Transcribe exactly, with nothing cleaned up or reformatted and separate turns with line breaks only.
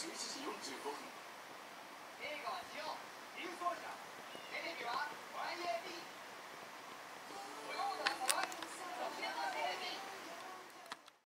じゅういちじよんじゅうごふん。
映画はジオン、郵送車、テレビは ワイエービー。土曜の朝はこちらのテレビ。